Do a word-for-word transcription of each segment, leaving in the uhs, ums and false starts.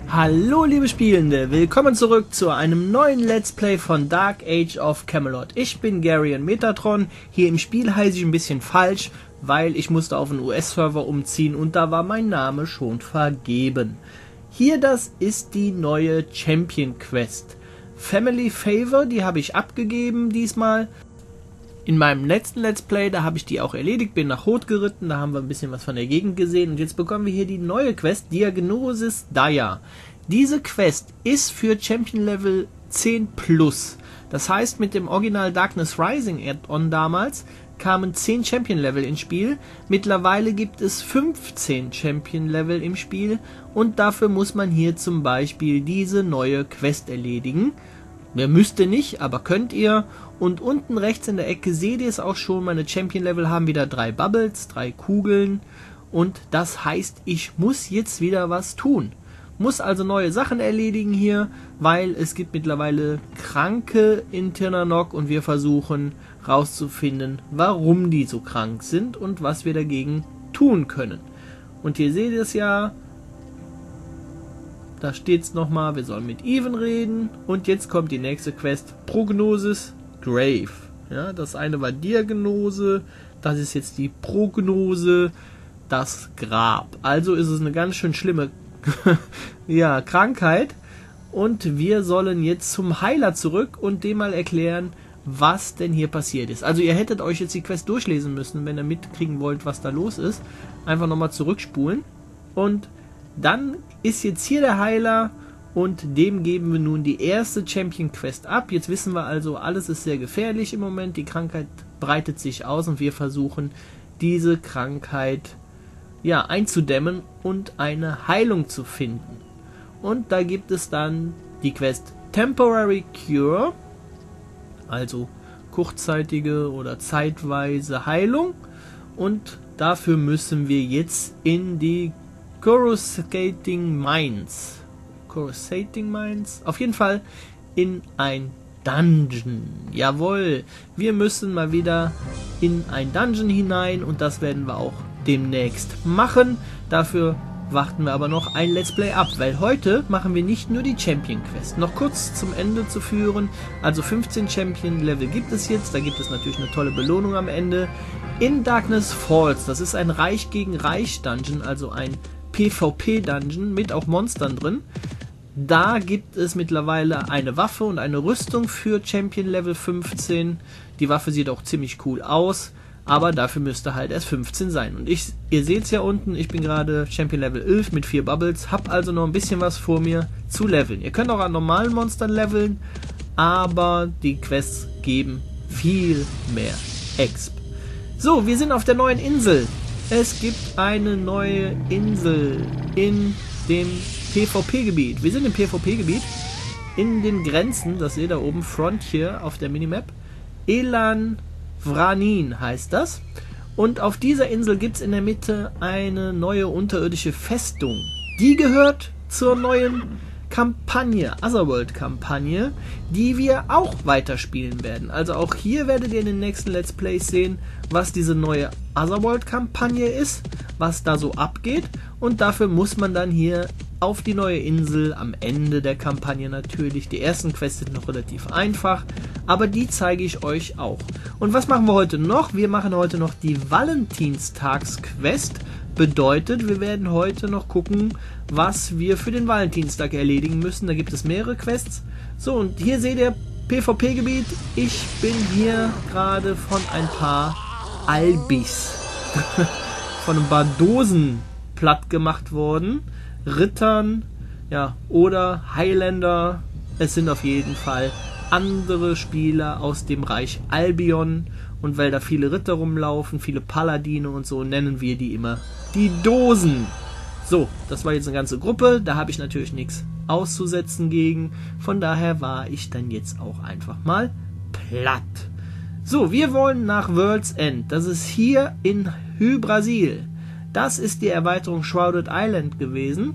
Hallo liebe Spielende, willkommen zurück zu einem neuen Let's Play von Dark Age of Camelot. Ich bin Garion Metatron, hier im Spiel heiße ich ein bisschen falsch, weil ich musste auf einen U S-Server umziehen und da war mein Name schon vergeben. Hier, das ist die neue Champion Quest. Family Favor, die habe ich abgegeben diesmal. In meinem letzten Let's Play, da habe ich die auch erledigt, bin nach Hoth geritten, da haben wir ein bisschen was von der Gegend gesehen und jetzt bekommen wir hier die neue Quest, Diagnosis Dire. Diese Quest ist für Champion Level zehn plus. Das heißt, mit dem Original Darkness Rising Add-on damals kamen zehn Champion Level ins Spiel. Mittlerweile gibt es fünfzehn Champion Level im Spiel und dafür muss man hier zum Beispiel diese neue Quest erledigen. Wer müsste nicht, aber könnt ihr. Und unten rechts in der Ecke seht ihr es auch schon, meine Champion Level haben wieder drei Bubbles, drei Kugeln. Und das heißt, ich muss jetzt wieder was tun. Muss also neue Sachen erledigen hier, weil es gibt mittlerweile Kranke in Tirnanok und wir versuchen rauszufinden, warum die so krank sind und was wir dagegen tun können. Und hier seht ihr es ja. Da steht es nochmal, wir sollen mit Even reden. Und jetzt kommt die nächste Quest, Prognosis Grave. Ja, das eine war Diagnose, das ist jetzt die Prognose, das Grab. Also ist es eine ganz schön schlimme ja, Krankheit. Und wir sollen jetzt zum Heiler zurück und dem mal erklären, was denn hier passiert ist. Also ihr hättet euch jetzt die Quest durchlesen müssen, wenn ihr mitkriegen wollt, was da los ist. Einfach nochmal zurückspulen. Und dann ist jetzt hier der Heiler und dem geben wir nun die erste Champion Quest ab. Jetzt wissen wir also, alles ist sehr gefährlich im Moment. Die Krankheit breitet sich aus und wir versuchen, diese Krankheit ja, einzudämmen und eine Heilung zu finden. Und da gibt es dann die Quest Temporary Cure, also kurzzeitige oder zeitweise Heilung. Und dafür müssen wir jetzt in die Coruscating Mines. Coruscating Mines? Auf jeden Fall in ein Dungeon. Jawohl, wir müssen mal wieder in ein Dungeon hinein und das werden wir auch demnächst machen. Dafür warten wir aber noch ein Let's Play ab, weil heute machen wir nicht nur die Champion Quest. Noch kurz zum Ende zu führen, also fünfzehn Champion Level gibt es jetzt, da gibt es natürlich eine tolle Belohnung am Ende. In Darkness Falls, das ist ein Reich gegen Reich Dungeon, also ein PvP-Dungeon mit auch Monstern drin. Da gibt es mittlerweile eine Waffe und eine Rüstung für Champion Level fünfzehn. Die Waffe sieht auch ziemlich cool aus, aber dafür müsste halt erst fünfzehn sein. Und ich, ihr seht es ja unten, ich bin gerade Champion Level elf mit vier Bubbles, habe also noch ein bisschen was vor mir zu leveln. Ihr könnt auch an normalen Monstern leveln, aber die Quests geben viel mehr Exp. So, wir sind auf der neuen Insel. Es gibt eine neue Insel in dem PvP-Gebiet. Wir sind im PvP-Gebiet in den Grenzen, das seht ihr oben, Frontier auf der Minimap. Elan Vranin heißt das. Und auf dieser Insel gibt es in der Mitte eine neue unterirdische Festung. Die gehört zur neuen Kampagne, Otherworld-Kampagne, die wir auch weiterspielen werden. Also auch hier werdet ihr in den nächsten Let's Plays sehen, was diese neue Otherworld-Kampagne ist, was da so abgeht. Und dafür muss man dann hier auf die neue Insel am Ende der Kampagne natürlich. Die ersten Quests sind noch relativ einfach, aber die zeige ich euch auch. Und was machen wir heute noch? Wir machen heute noch die Valentinstags-Quest. Bedeutet, wir werden heute noch gucken, was wir für den Valentinstag erledigen müssen. Da gibt es mehrere Quests. So, und hier seht ihr PvP-Gebiet. Ich bin hier gerade von ein paar Albis, von ein paar Dosen platt gemacht worden. Rittern, ja, oder Highlander. Es sind auf jeden Fall andere Spieler aus dem Reich Albion. Und weil da viele Ritter rumlaufen, viele Paladine und so, nennen wir die immer die Dosen. So, das war jetzt eine ganze Gruppe. Da habe ich natürlich nichts auszusetzen gegen. Von daher war ich dann jetzt auch einfach mal platt. So, wir wollen nach World's End. Das ist hier in Hy-Brasil. Das ist die Erweiterung Shrouded Island gewesen.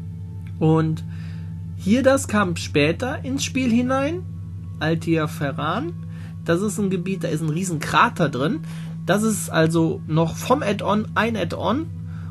Und hier, das kam später ins Spiel hinein. Altia Ferran. Das ist ein Gebiet, da ist ein riesen Krater drin. Das ist also noch vom Add-on ein Add-on.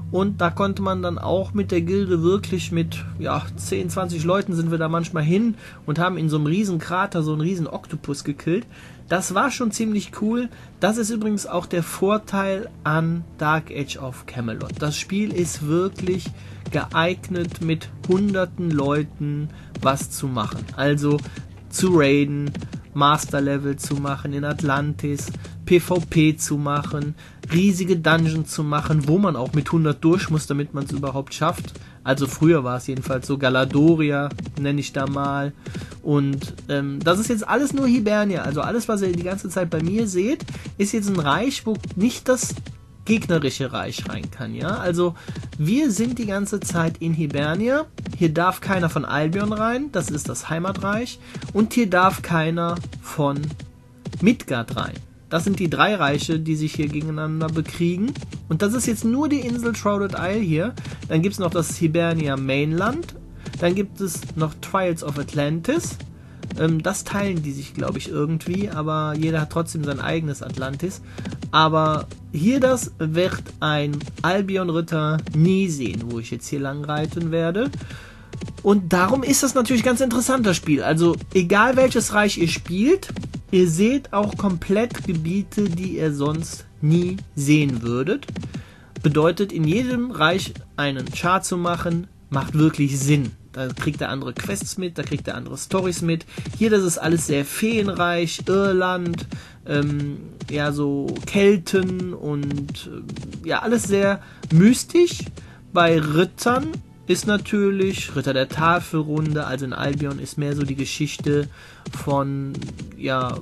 Und da konnte man dann auch mit der Gilde wirklich mit ja, zehn, zwanzig Leuten sind wir da manchmal hin und haben in so einem riesen Krater so einen riesen Oktopus gekillt. Das war schon ziemlich cool. Das ist übrigens auch der Vorteil an Dark Age of Camelot. Das Spiel ist wirklich geeignet, mit hunderten Leuten was zu machen. Also zu raiden, Master Level zu machen in Atlantis, PvP zu machen, riesige Dungeons zu machen, wo man auch mit hundert durch muss, damit man es überhaupt schafft. Also früher war es jedenfalls so, Galadoria nenne ich da mal. Und ähm, das ist jetzt alles nur Hibernia. Also alles, was ihr die ganze Zeit bei mir seht, ist jetzt ein Reich, wo nicht das gegnerische Reich rein kann. Ja, also wir sind die ganze Zeit in Hibernia. Hier darf keiner von Albion rein, das ist das Heimatreich. Und hier darf keiner von Midgard rein. Das sind die drei Reiche, die sich hier gegeneinander bekriegen. Und das ist jetzt nur die Insel Shrouded Isle hier. Dann gibt es noch das Hibernia Mainland. Dann gibt es noch Trials of Atlantis. Ähm, das teilen die sich, glaube ich, irgendwie. Aber jeder hat trotzdem sein eigenes Atlantis. Aber hier das wird ein Albion-Ritter nie sehen, wo ich jetzt hier lang reiten werde. Und darum ist das natürlich ganz interessant, das Spiel. Also egal welches Reich ihr spielt, ihr seht auch komplett Gebiete, die ihr sonst nie sehen würdet. Bedeutet, in jedem Reich einen Chart zu machen, macht wirklich Sinn. Da kriegt er andere Quests mit, da kriegt er andere Storys mit. Hier, das ist alles sehr feenreich, Irland, ähm, ja so Kelten und äh, ja alles sehr mystisch. Bei Rittern ist natürlich Ritter der Tafelrunde, also in Albion ist mehr so die Geschichte von ja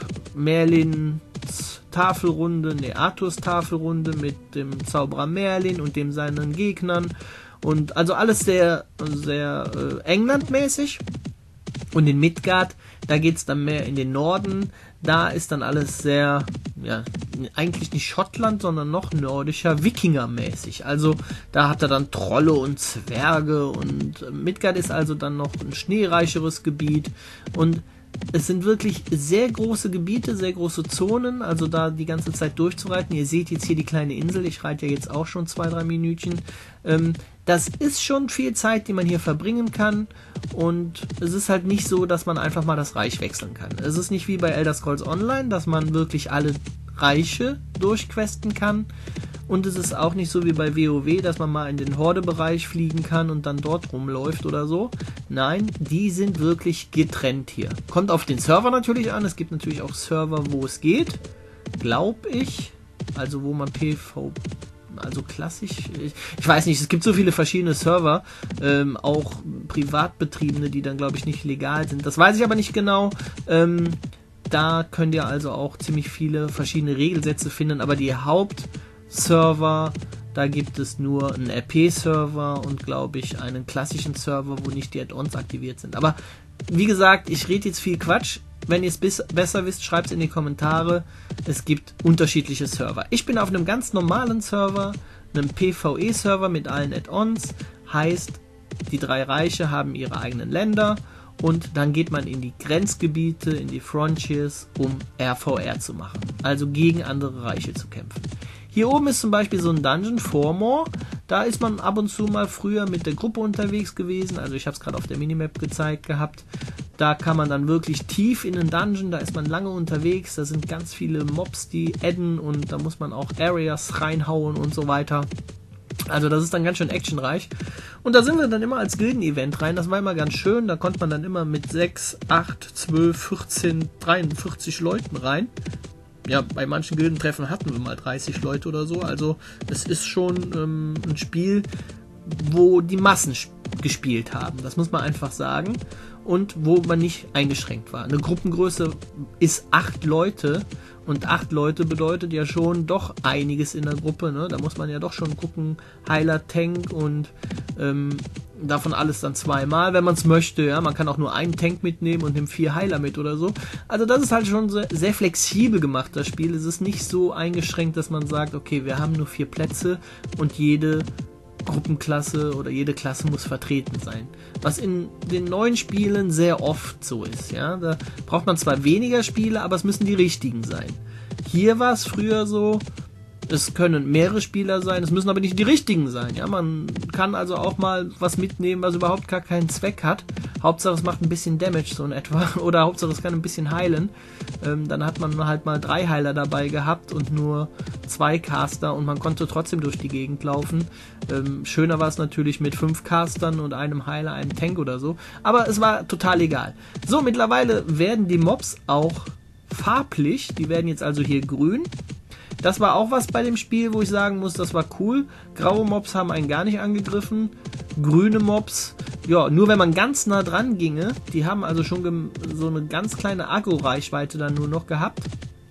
Merlins Tafelrunde, ne Arthurs Tafelrunde mit dem Zauberer Merlin und dem seinen Gegnern und also alles sehr sehr äh, Englandmäßig. Und in Midgard, da geht es dann mehr in den Norden. Da ist dann alles sehr, ja, eigentlich nicht Schottland, sondern noch nordischer, Wikingermäßig. Also da hat er dann Trolle und Zwerge und Midgard ist also dann noch ein schneereicheres Gebiet. Und es sind wirklich sehr große Gebiete, sehr große Zonen, also da die ganze Zeit durchzureiten. Ihr seht jetzt hier die kleine Insel, ich reite ja jetzt auch schon zwei, drei Minütchen. Ähm, das ist schon viel Zeit, die man hier verbringen kann und es ist halt nicht so, dass man einfach mal das Reich wechseln kann. Es ist nicht wie bei Elder Scrolls Online, dass man wirklich alle Reiche durchquesten kann. Und es ist auch nicht so wie bei WoW, dass man mal in den Horde-Bereich fliegen kann und dann dort rumläuft oder so. Nein, die sind wirklich getrennt hier. Kommt auf den Server natürlich an. Es gibt natürlich auch Server, wo es geht. Glaube ich. Also wo man PvP... Also klassisch... Ich, ich weiß nicht, es gibt so viele verschiedene Server. Ähm, auch privatbetriebene, die dann glaube ich nicht legal sind. Das weiß ich aber nicht genau. Ähm, da könnt ihr also auch ziemlich viele verschiedene Regelsätze finden. Aber die Haupt... Server, da gibt es nur einen R P-Server und glaube ich einen klassischen Server, wo nicht die Add-ons aktiviert sind. Aber wie gesagt, ich rede jetzt viel Quatsch. Wenn ihr es besser wisst, schreibt es in die Kommentare. Es gibt unterschiedliche Server. Ich bin auf einem ganz normalen Server, einem PvE-Server mit allen Add-ons. Heißt, die drei Reiche haben ihre eigenen Länder und dann geht man in die Grenzgebiete, in die Frontiers, um R V R zu machen. Also gegen andere Reiche zu kämpfen. Hier oben ist zum Beispiel so ein Dungeon, Formore. Da ist man ab und zu mal früher mit der Gruppe unterwegs gewesen. Also ich habe es gerade auf der Minimap gezeigt gehabt. Da kann man dann wirklich tief in den Dungeon, da ist man lange unterwegs. Da sind ganz viele Mobs, die adden und da muss man auch Areas reinhauen und so weiter. Also das ist dann ganz schön actionreich. Und da sind wir dann immer als Gilden-Event rein. Das war immer ganz schön. Da konnte man dann immer mit sechs, acht, zwölf, vierzehn, dreiundvierzig Leuten rein. Ja, bei manchen Gildentreffen hatten wir mal dreißig Leute oder so. Also es ist schon ähm, ein Spiel, wo die Massen gespielt haben. Das muss man einfach sagen. Und wo man nicht eingeschränkt war. Eine Gruppengröße ist acht Leute. Und acht Leute bedeutet ja schon doch einiges in der Gruppe. Ne? Da muss man ja doch schon gucken, Heiler, Tank und ähm, davon alles dann zweimal, wenn man es möchte. Ja? Man kann auch nur einen Tank mitnehmen und nimmt vier Heiler mit oder so. Also das ist halt schon sehr, sehr flexibel gemacht, das Spiel. Es ist nicht so eingeschränkt, dass man sagt, okay, wir haben nur vier Plätze und jede Gruppenklasse oder jede Klasse muss vertreten sein. Was in den neuen Spielen sehr oft so ist. Ja? Da braucht man zwar weniger Spiele, aber es müssen die richtigen sein. Hier war es früher so, es können mehrere Spieler sein, es müssen aber nicht die richtigen sein. Ja, man kann also auch mal was mitnehmen, was überhaupt gar keinen Zweck hat. Hauptsache es macht ein bisschen Damage so in etwa oder Hauptsache es kann ein bisschen heilen. Ähm, dann hat man halt mal drei Heiler dabei gehabt und nur zwei Caster und man konnte trotzdem durch die Gegend laufen. Ähm, schöner war es natürlich mit fünf Castern und einem Heiler, einem Tank oder so. Aber es war total egal. So, mittlerweile werden die Mobs auch farblich. Die werden jetzt also hier grün. Das war auch was bei dem Spiel, wo ich sagen muss, das war cool. Graue Mobs haben einen gar nicht angegriffen. Grüne Mobs, ja, nur wenn man ganz nah dran ginge. Die haben also schon so eine ganz kleine Agro-Reichweite dann nur noch gehabt.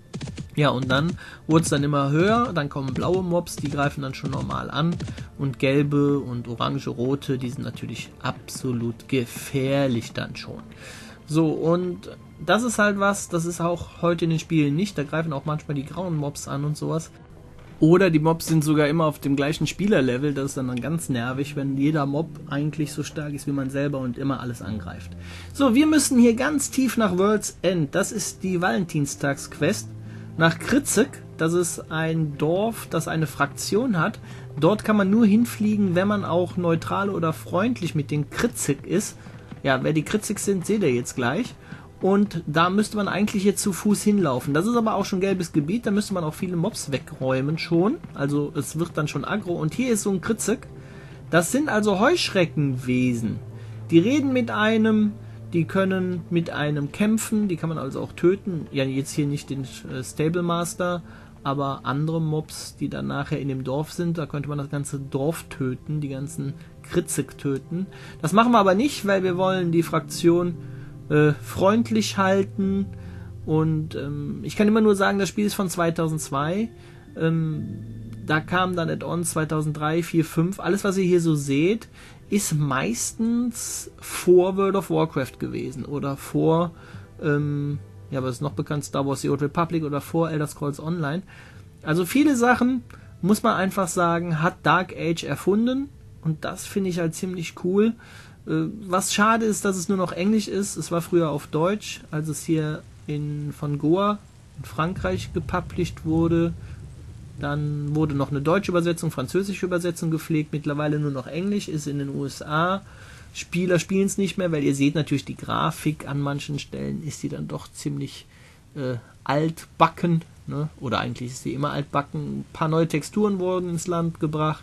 Ja, und dann wurde es dann immer höher. Dann kommen blaue Mobs, die greifen dann schon normal an. Und gelbe und orange, rote, die sind natürlich absolut gefährlich dann schon. So, und das ist halt was, das ist auch heute in den Spielen nicht. Da greifen auch manchmal die grauen Mobs an und sowas. Oder die Mobs sind sogar immer auf dem gleichen Spielerlevel. Das ist dann, dann ganz nervig, wenn jeder Mob eigentlich so stark ist wie man selber und immer alles angreift. So, wir müssen hier ganz tief nach World's End. Das ist die Valentinstagsquest. Nach Krizek. Das ist ein Dorf, das eine Fraktion hat. Dort kann man nur hinfliegen, wenn man auch neutral oder freundlich mit den Krizek ist. Ja, wer die Krizek sind, seht ihr jetzt gleich. Und da müsste man eigentlich jetzt zu Fuß hinlaufen. Das ist aber auch schon gelbes Gebiet, da müsste man auch viele Mobs wegräumen schon. Also es wird dann schon aggro. Und hier ist so ein Krizek. Das sind also Heuschreckenwesen. Die reden mit einem, die können mit einem kämpfen, die kann man also auch töten. Ja, jetzt hier nicht den äh, Stable Master, aber andere Mobs, die dann nachher in dem Dorf sind, da könnte man das ganze Dorf töten, die ganzen Krizek töten. Das machen wir aber nicht, weil wir wollen die Fraktion Äh, freundlich halten und ähm, ich kann immer nur sagen, das Spiel ist von zweitausendzwei, ähm, da kam dann Add-ons zweitausenddrei, vier, fünf, alles was ihr hier so seht, ist meistens vor World of Warcraft gewesen oder vor, ähm, ja, was ist noch bekannt, Star Wars The Old Republic oder vor Elder Scrolls Online. Also viele Sachen, muss man einfach sagen, hat Dark Age erfunden und das finde ich halt ziemlich cool. Was schade ist, dass es nur noch Englisch ist. Es war früher auf Deutsch, als es hier in, von Goa in Frankreich gepublished wurde. Dann wurde noch eine deutsche Übersetzung, französische Übersetzung gepflegt. Mittlerweile nur noch Englisch, ist in den U S A. Spieler spielen es nicht mehr, weil ihr seht natürlich die Grafik an manchen Stellen ist die dann doch ziemlich äh, altbacken. Ne? Oder eigentlich ist sie immer altbacken. Ein paar neue Texturen wurden ins Land gebracht.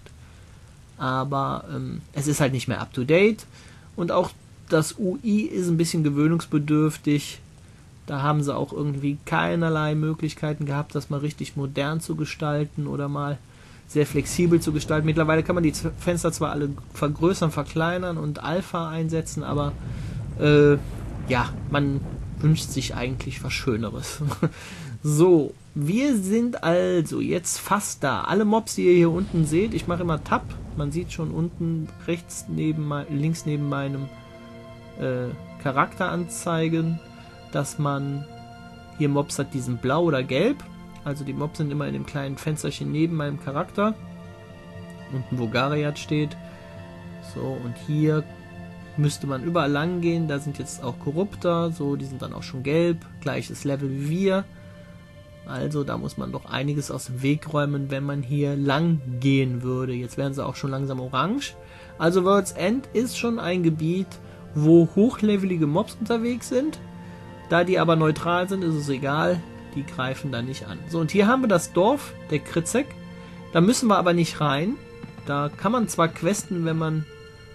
Aber ähm, es ist halt nicht mehr up to date. Und auch das U I ist ein bisschen gewöhnungsbedürftig. Da haben sie auch irgendwie keinerlei Möglichkeiten gehabt, das mal richtig modern zu gestalten oder mal sehr flexibel zu gestalten. Mittlerweile kann man die Fenster zwar alle vergrößern, verkleinern und Alpha einsetzen, aber äh, ja, man wünscht sich eigentlich was Schöneres. So, wir sind also jetzt fast da. Alle Mobs, die ihr hier unten seht, ich mache immer Tab. Man sieht schon unten rechts neben, links neben meinem äh, Charakter anzeigen, dass man hier Mobs hat, die sind blau oder gelb. Also die Mobs sind immer in dem kleinen Fensterchen neben meinem Charakter. Unten wo Gariat steht. So, und hier müsste man überall lang gehen. Da sind jetzt auch Korrupter. So, die sind dann auch schon gelb. Gleiches Level wie wir. Also da muss man doch einiges aus dem Weg räumen, wenn man hier lang gehen würde. Jetzt werden sie auch schon langsam orange. Also World's End ist schon ein Gebiet, wo hochlevelige Mobs unterwegs sind. Da die aber neutral sind, ist es egal. Die greifen da nicht an. So, und hier haben wir das Dorf der Krizek. Da müssen wir aber nicht rein. Da kann man zwar questen, wenn man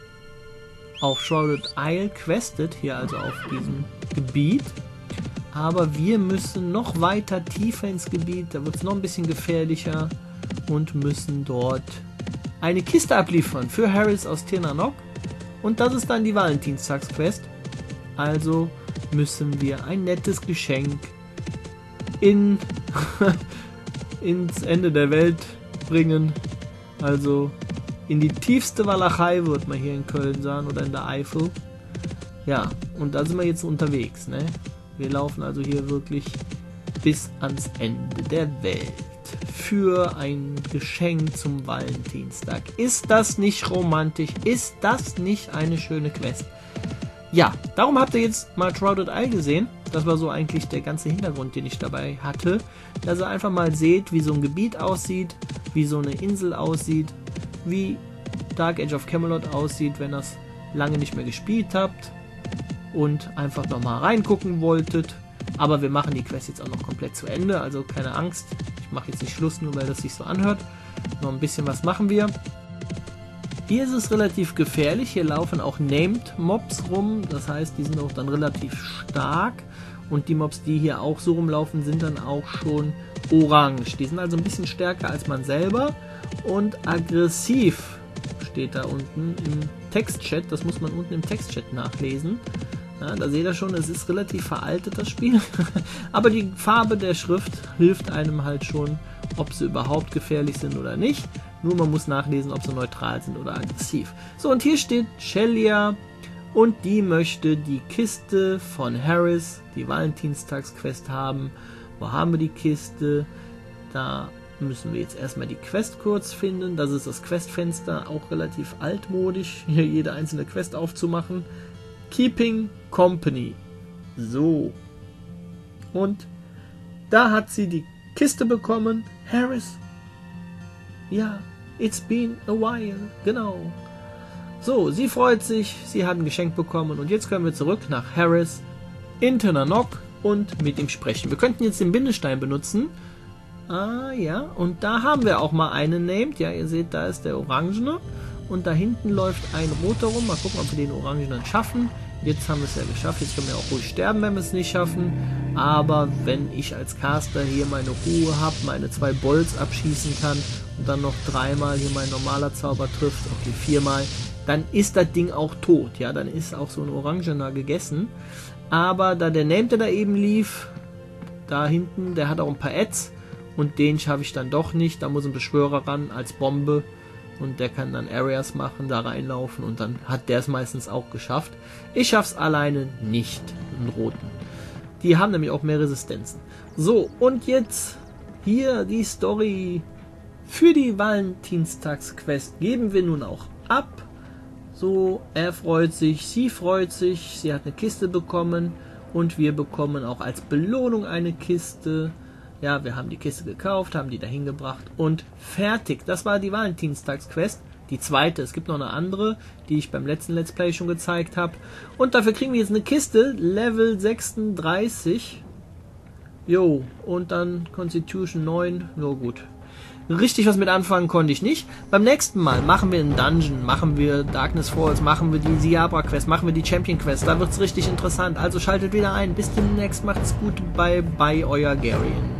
auf Shrouded Isle questet. Hier also auf diesem Gebiet. Aber wir müssen noch weiter tiefer ins Gebiet, da wird es noch ein bisschen gefährlicher und müssen dort eine Kiste abliefern für Harris aus Tir Na Nog. Und das ist dann die Valentinstagsquest. Also müssen wir ein nettes Geschenk in ins Ende der Welt bringen. Also in die tiefste Walachei, wird man hier in Köln sagen, oder in der Eifel. Ja, und da sind wir jetzt unterwegs, ne? Wir laufen also hier wirklich bis ans Ende der Welt für ein Geschenk zum Valentinstag. Ist das nicht romantisch? Ist das nicht eine schöne Quest? Ja, darum habt ihr jetzt mal Shrouded Isle gesehen. Das war so eigentlich der ganze Hintergrund, den ich dabei hatte. Dass ihr einfach mal seht, wie so ein Gebiet aussieht. wie so eine Insel aussieht, wie Dark Age of Camelot aussieht, wenn ihr es lange nicht mehr gespielt habt und einfach nochmal reingucken wolltet. Aber wir machen die Quest jetzt auch noch komplett zu Ende, also keine Angst. Ich mache jetzt nicht Schluss, nur weil das sich so anhört. Noch ein bisschen was machen wir. Hier ist es relativ gefährlich, hier laufen auch Named Mobs rum, das heißt, die sind auch dann relativ stark. Und die Mobs, die hier auch so rumlaufen, sind dann auch schon orange. Die sind also ein bisschen stärker als man selber und aggressiv steht da unten im Textchat. Das muss man unten im Textchat nachlesen. Ja, da seht ihr schon, es ist relativ veraltet, das Spiel. Aber die Farbe der Schrift hilft einem halt schon, ob sie überhaupt gefährlich sind oder nicht. Nur man muss nachlesen, ob sie neutral sind oder aggressiv. So, und hier steht Shelia. Und die möchte die Kiste von Harris, die Valentinstagsquest haben. Wo haben wir die Kiste? Da müssen wir jetzt erstmal die Quest kurz finden. Das ist das Questfenster, auch relativ altmodisch, hier jede einzelne Quest aufzumachen. Keeping Company. So. Und da hat sie die Kiste bekommen. Harris. Ja, it's been a while. Genau. So, sie freut sich, sie hat ein Geschenk bekommen und jetzt können wir zurück nach Harris in Tirnanok und mit ihm sprechen. Wir könnten jetzt den Bindestein benutzen. Ah ja, und da haben wir auch mal einen named. Ja, ihr seht, da ist der Orangene und da hinten läuft ein roter rum. Mal gucken, ob wir den Orangenen schaffen. Jetzt haben wir es ja geschafft. Jetzt können wir auch ruhig sterben, wenn wir es nicht schaffen. Aber wenn ich als Caster hier meine Ruhe habe, meine zwei Bolts abschießen kann und dann noch dreimal hier mein normaler Zauber trifft, okay, viermal, dann ist das Ding auch tot. Ja, dann ist auch so ein Orangener gegessen. Aber da der Named, der da eben lief, da hinten, der hat auch ein paar Ads und den schaffe ich dann doch nicht. Da muss ein Beschwörer ran als Bombe und der kann dann Areas machen, da reinlaufen und dann hat der es meistens auch geschafft. Ich schaffe es alleine nicht, einen roten. Die haben nämlich auch mehr Resistenzen. So, und jetzt hier die Story für die Valentinstagsquest geben wir nun auch ab. So, er freut sich, sie freut sich, sie hat eine Kiste bekommen und wir bekommen auch als Belohnung eine Kiste. Ja, wir haben die Kiste gekauft, haben die dahin gebracht und fertig. Das war die Valentinstagsquest, die zweite. Es gibt noch eine andere, die ich beim letzten Let's Play schon gezeigt habe. Und dafür kriegen wir jetzt eine Kiste, Level sechsunddreißig. Jo, und dann Constitution neun, nur gut. Richtig was mit anfangen konnte ich nicht. Beim nächsten Mal machen wir einen Dungeon, machen wir Darkness Falls, machen wir die Siabra Quest, machen wir die Champion Quest. Da wird es richtig interessant. Also schaltet wieder ein. Bis demnächst, macht's gut. Bye bye, euer Garion.